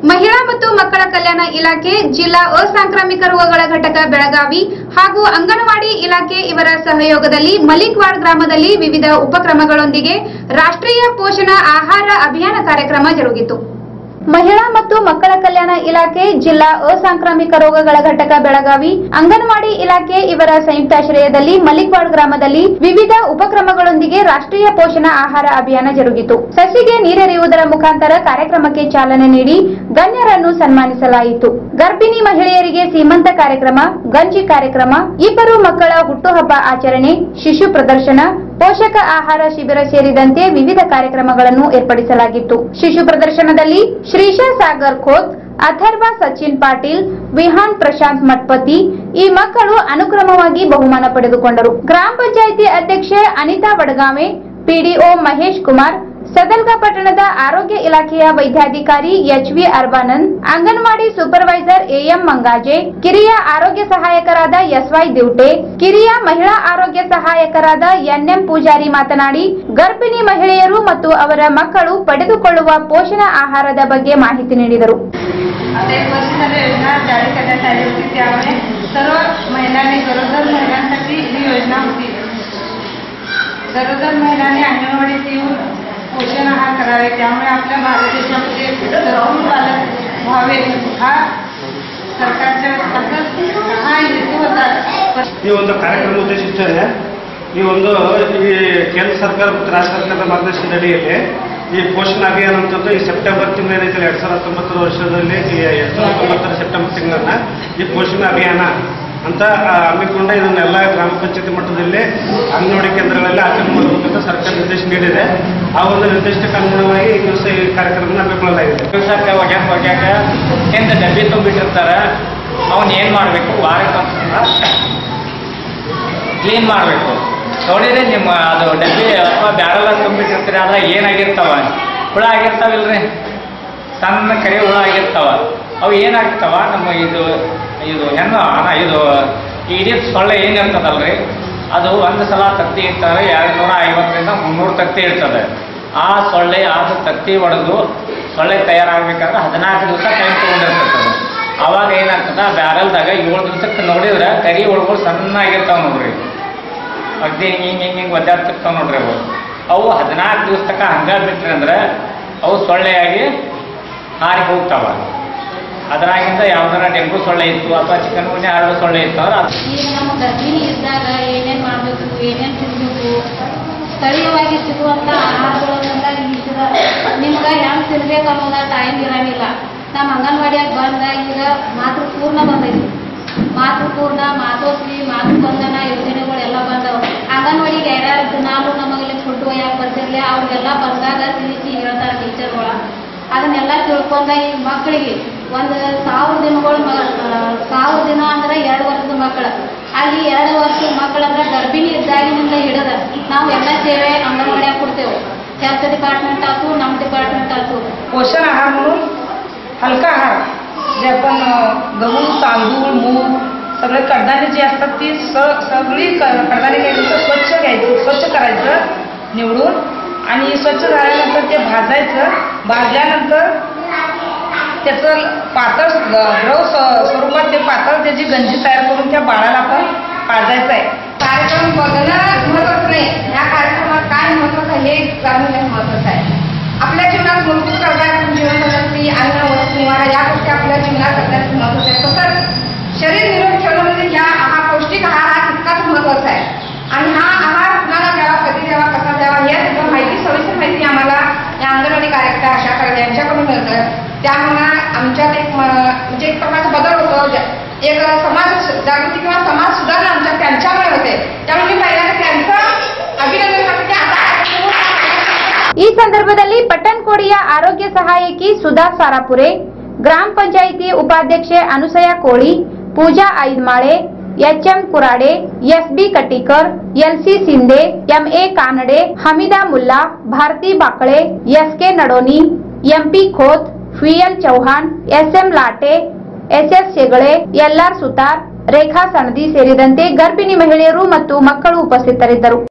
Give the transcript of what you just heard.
ಮಹಿಳಾ ಮತ್ತು ಮಕ್ಕಳ ಕಲ್ಯಾಣ ಇಲಾಖೆ, ಜಿಲ್ಲಾ ಅಸಾಂಕ್ರಾಮಿಕ ರೋಗಗಳ ಘಟಕ ಬೆಳಗಾವಿ ಹಾಗೂ ಅಂಗನವಾಡಿ ಇಲಾಖೆ ಇವರ ಸಹಯೋಗದಲ್ಲಿ ಮಲಿಕ್ವಾಡ್ ಗ್ರಾಮದಲ್ಲಿ ವಿವಿಧ ಉಪಕ್ರಮಗಳೊಂದಿಗೆ ರಾಷ್ಟ್ರೀಯ ಪೋಷಣ ಆಹಾರ ಅಭಿಯಾನ ಕಾರ್ಯಕ್ರಮ ಜರುಗಿತು. ಮಹಿಳಾ ಮತ್ತು ಮಕ್ಕಳ ಕಲ್ಯಾಣ ಇಲಾಖೆ, ಜಿಲ್ಲಾ ಅಸಾಂಕ್ರಾಮಿಕ ರೋಗಗಳ ಘಟಕ ಬೆಳಗಾವಿ, ಅಂಗನವಾಡಿ ಇಲಾಖೆ ಇವರ ಸಂಯುಕ್ತಾಶ್ರಯದಲ್ಲಿ ಮಲಿಕ್ವಾಡ್ ಗ್ರಾಮದಲ್ಲಿ ವಿವಿಧ ಉಪಕ್ರಮಗಳೊಂದಿಗೆ ರಾಷ್ಟ್ರೀಯ ಪೋಷಣ ಆಹಾರ ಅಭಿಯಾನ ಜರುಗಿತು. ಸಸಿಗೆ ನೀರೆರೆಯುವುದರ ಮುಖಾಂತರ ಕಾರ್ಯಕ್ರಮಕ್ಕೆ ಚಾಲನೆ ನೀಡಿ ಗಣ್ಯರನ್ನು ಸನ್ಮಾನಿಸಲಾಯಿತು. ಗರ್ಭಿಣಿ ಮಹಿಳೆಯರಿಗೆ ಸೀಮಂತ ಕಾರ್ಯಕ್ರಮ, ಗಂಜಿ ಕಾರ್ಯಕ್ರಮ, ಇಬ್ಬರು ಮಕ್ಕಳ ಹುಟ್ಟುಹಬ್ಬ ಆಚರಣೆ, ಶಿಶು ಪ್ರದರ್ಶನ, ಪೋಷಕ ಆಹಾರ ಶಿಬಿರ ಸೇರಿದಂತೆ ವಿವಿಧ ಕಾರ್ಯಕ್ರಮಗಳನ್ನು ಏರ್ಪಡಿಸಲಾಗಿತ್ತು. ಶಿಶು ಪ್ರದರ್ಶನದಲ್ಲಿ ಶ್ರೀಶಾ ಸಾಗರ್ ಖೋತ್, ಅಥರ್ವ ಸಚಿನ್ ಪಾಟೀಲ್, ವಿಹಾನ್ ಪ್ರಶಾಂತ್ ಮಠಪತಿ ಈ ಮಕ್ಕಳು ಅನುಕ್ರಮವಾಗಿ ಬಹುಮಾನ ಪಡೆದುಕೊಂಡರು. ಗ್ರಾಮ ಪಂಚಾಯಿತಿ ಅಧ್ಯಕ್ಷೆ ಅನಿತಾ ವಡಗಾವೆ, ಪಿಡಿಒ ಮಹೇಶ್ ಕುಮಾರ್, ಸದಲ್ಗ ಪಟ್ಟಣದ ಆರೋಗ್ಯ ಇಲಾಖೆಯ ವೈದ್ಯಾಧಿಕಾರಿ HV Arbanand, anganwadi supervisor AM Mangaje, ಕಿರಿಯ ಆರೋಗ್ಯ ಸಹಾಯಕರಾದ ಎಸ್ವೈ ದಿವಟೆ, ಕಿರಿಯ ಮಹಿಳಾ ಆರೋಗ್ಯ ಸಹಾಯಕರಾದ ಎನ್ಎಂ ಪೂಜಾರಿ ಮಾತನಾಡಿ ಗರ್ಭಿಣಿ ಮಹಿಳೆಯರು ಮತ್ತು ಅವರ मಕ್ಕಳು ಪಡೆದುಕೊಳ್ಳುವ ಪೋಷಣ ಆಹಾರದ ಬಗ್ಗೆ ಮಾಹಿತಿ ನೀಡಿದರು. पोषण आहार करावे, त्यामुळे आपल्या भारत देशामध्ये सर्व बालक व्हावे हा सरकारच्या हा हेतू होता. ಈ ಒಂದು ಕಾರ್ಯಕ್ರಮ ಉದ್ದೇಶಿಸಿದ್ದಾರೆ. ಈ ಕೇಂದ್ರ ಸರ್ಕಾರ ಮತ್ತು ರಾಜ್ಯ ಸರ್ಕಾರದ ಮಾರ್ಗದರ್ಶನದಲ್ಲಿ ಈ ಪೋಷಣ ಅಭಿಯಾನ ಅಂತಂದ್ರೆ ಈ ಸೆಪ್ಟೆಂಬರ್ ತಿಂಗಳು ಏನೈತೆ 2019 ವರ್ಷದಲ್ಲಿ 2019 ಸೆಪ್ಟೆಂಬರ್ ತಿಂಗಳನ್ನ ಈ ಪೋಷಣ ಅಭಿಯಾನ ಅಂತ ಹಮ್ಮಿಕೊಂಡ ಇದನ್ನೆಲ್ಲ ಗ್ರಾಮ ಪಂಚಾಯತಿ ಮಟ್ಟದಲ್ಲಿ ಅಂಗನವಾಡಿ ಕೇಂದ್ರಗಳಲ್ಲಿ ಆಚರಣೆ ಮಾಡಬೇಕಂತ ಸರ್ಕಾರ ನಿರ್ದೇಶನ ನೀಡಿದೆ. ಆ ಒಂದು ನಿರ್ದೇಶನಕ್ಕೆ ಅನುಗುಣವಾಗಿ ಈ ದಿವಸ ಈ ಕಾರ್ಯಕ್ರಮ ಹಮ್ಮಿಕೊಳ್ಳಲಾಗಿದೆ. ದಿವಸಕ್ಕೆ ಒಗ್ಯಾಕ ಎಂತ ಡಬ್ಬಿ ತುಂಬಿಟ್ಟಿರ್ತಾರೆ, ಅವನ್ ಏನ್ ಮಾಡ್ಬೇಕು, ವಾರಕ್ಕೆ ಕ್ಲೀನ್ ಮಾಡ್ಬೇಕು. ನೋಡಿದ್ರೆ ನಿಮ್ಮ ಅದು ಡಬ್ಬಿ ಅಥವಾ ಬ್ಯಾರಲ್ ತುಂಬಿಟ್ಟಿರ್ತೀರಿ, ಅದ್ರ ಏನಾಗಿರ್ತಾವ, ಹುಳ ಆಗಿರ್ತಾವಿಲ್ರಿ, ಸಣ್ಣ ಕರಿ ಹುಳ ಆಗಿರ್ತಾವ. ಅವು ಏನಾಗ್ತಾವ, ನಮ್ಮ ಇದು ಹೆಣ್ಣು ಇದು ಇಡೀ ಸೊಳ್ಳೆ ಏನಿರ್ತದಲ್ರಿ, ಅದು ಒಂದು ಸಲ ತತ್ತಿ ಇರ್ತಾರೆ 250ರಿಂದ 300 ತತ್ತಿ ಇರ್ತದೆ. ಆ ಸೊಳ್ಳೆ ಅದು ತತ್ತಿ ಹೊಡೆದು ಸೊಳ್ಳೆ ತಯಾರಾಗಬೇಕಾದ್ರೆ 14 ದಿವಸ ಟೈಮ್ ತೊಗೊಂಡಿರ್ತದೆ. ಅವಾಗ ಏನಾಗ್ತದೆ, ಬ್ಯಾರಲ್ದಾಗ 7 ದಿವಸಕ್ಕೆ ನೋಡಿದ್ರೆ ಕರಿ ಹುಳುಗಳು ಸಣ್ಣಾಗಿರ್ತಾವೆ ನೋಡ್ರಿ, ಅಗ್ದಿ ಹಿಂಗೆ ಒದ್ದಾಡ್ತಿರ್ತಾವ ನೋಡ್ರಿ. ಅವು 14 ದಿವಸ ತನಕ ಹಂಗ ಬಿಟ್ರಿ ಅಂದ್ರೆ ಅವು ಸೊಳ್ಳೆಯಾಗಿ ಹಾರಿ ಹೋಗ್ತಾವ. ಅದರಾಗಿಂದ ಯಾವ್ದಾರ ಡೆಂಗು ಸೊಳ್ಳೆ ಇತ್ತು ಅಥವಾ ಚಿಕನ್ ಗುನ್ಯಾ ಹರಡು ಸೊಳ್ಳೆ ಇತ್ತು ಅಂದ್ರೆ ಈಗ ನಮ್ಮ ಗರ್ಭಿಣಿ ಇದ್ದಾಗ ಏನೇನು ಮಾಡಬೇಕು, ಏನೇನು ತಿನ್ನಬೇಕು, ಸ್ಥಳೀಯವಾಗಿ ಸಿಗುವಂಥ ಆಹಾರಗಳನ್ನೆಲ್ಲ ನಿಮ್ಗೆ ಹೆಂಗೆ ತಿನ್ಬೇಕು ಅನ್ನೋದ ಟೈಮ್ ಇರೋಂಗಿಲ್ಲ. ನಮ್ಮ ಅಂಗನವಾಡಿಯಾಗ ಬಂದ ಈಗ ಮಾತೃಪೂರ್ಣ ಬಂದೈತಿ. ಮಾತೃಪೂರ್ಣ, ಮಾತೋಶ್ರೀ, ಮಾತೃಬಂಧನ ಯೋಜನೆಗಳೆಲ್ಲ ಬಂದವು. ಅಂಗನವಾಡಿಗೆ ಯಾರ್ಯಾರು ದಿನಾಲು ನಮಗೆಲ್ಲ ಫುಡ್ ಒಯ್ಯಾಕೆ ಬರ್ತಿರ್ಲಿ, ಅವ್ರಿಗೆಲ್ಲ ಬಂದಾಗ ತಿಳಿಸಿ ಹೇಳ್ತಾರೆ ಟೀಚರ್ಗಳ. ಅದನ್ನೆಲ್ಲ ತಿಳ್ಕೊಂಡ ಈ ಮಕ್ಕಳಿಗೆ 1000 ದಿನಗಳು 1000 ದಿನ ಅಂದ್ರೆ 2 ವರ್ಷದ ಮಕ್ಕಳು. ಅಲ್ಲಿ 2 ವರ್ಷದ ಮಕ್ಕಳಂದ್ರೆ ಗರ್ಭಿಣಿ ಇದ್ದಾಗಿನಿಂದ ಹಿಡಿದ ನಾವು ಎಲ್ಲ ಸೇವೆ ಅಂಗನವಾಡಿಯಾಗ ಕೊಡ್ತೇವೆ. हेल्थ डिपार्टमेंट आसू, नम डिपार्टमेंट आसू. पोषण आहार म्हणून हलका आहार जे आपण गहू, तांदूळ, मूग सगळे कडधान्य जी असतात ती सगळी कडधान्य घ्यायचं, स्वच्छ करायचं निवडून, आणि स्वच्छ झाल्यानंतर ते भाजायचं. भाजल्यानंतर त्याचं पातळ द्रव स्वरूपात ते पातळ त्याची गंजी तयार करून त्या बाळाला आपण पाजायचं आहे. कार्यक्रम बघणं महत्त्वाचं नाही, ह्या कार्यक्रमात काय महत्त्वाचं आहे हे जाणून घेणं महत्त्वाचं आहे. आपल्या जीवनात मूलभूत गरजा, जीवनपद्धती, अन्न, वस्त्र, निवारा या गोष्टी आपल्या जीवनात सगळ्यात महत्त्वाच्या आहेत. तसंच शरीर निरोगी ठेवण्यामध्ये ह्या पौष्टिक आहार हा तितकाच महत्त्वाचा आहे. आणि हा आहार कुणाला द्यावा, कधी द्यावा, कसा द्यावा या सगळं माहिती, सविस्तर माहिती आम्हाला या अंगणवाडी कार्यकर्त्या आशा कार्यकर्त्या यांच्याकडून मिळतं. त्यामुळे आमच्यात म्हणजे एक प्रकारचा बदल होतो, एक समाज जागृती किंवा समाज सुधारणा आमच्यात त्यांच्यामुळे होते. त्यामुळे मी पहिल्यांदा त्यांचं अभिनंदन करते. ಈ ಸಂದರ್ಭದಲ್ಲಿ ಪಟ್ಟಣಕೋಡಿಯ ಆರೋಗ್ಯ ಸಹಾಯಕಿ ಸುಧಾ ಸಾರಾಪುರೆ, ಗ್ರಾಮ ಪಂಚಾಯಿತಿ ಉಪಾಧ್ಯಕ್ಷೆ Anusaya Koli, Pooja Aidmale, HM Kurade, SB Kattikar, LC Sindhe, MA Kanade, Hamida Mulla, Bharati Bakale, SK Nadoni, MP Khot, VL Chauhan, SM Late, SS Shegale, LR Sutar, Rekha Sanadi ಸೇರಿದಂತೆ ಗರ್ಭಿಣಿ ಮಹಿಳೆಯರು ಮತ್ತು ಮಕ್ಕಳು ಉಪಸ್ಥಿತರಿದ್ದರು.